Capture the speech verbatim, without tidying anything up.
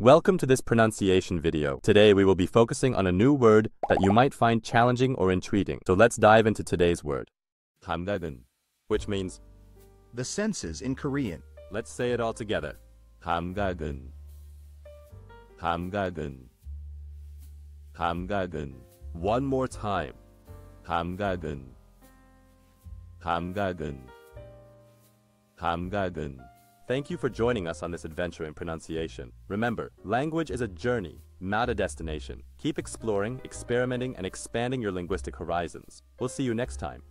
Welcome to this pronunciation video. Today we will be focusing on a new word that you might find challenging or intriguing. So let's dive into today's word. gamgageun, which means the senses in Korean. Let's say it all together. gamgageun. gamgageun. gamgageun. One more time. gamgageun. gamgageun. gamgageun. Thank you for joining us on this adventure in pronunciation. Remember, language is a journey, not a destination. Keep exploring, experimenting, and expanding your linguistic horizons. We'll see you next time.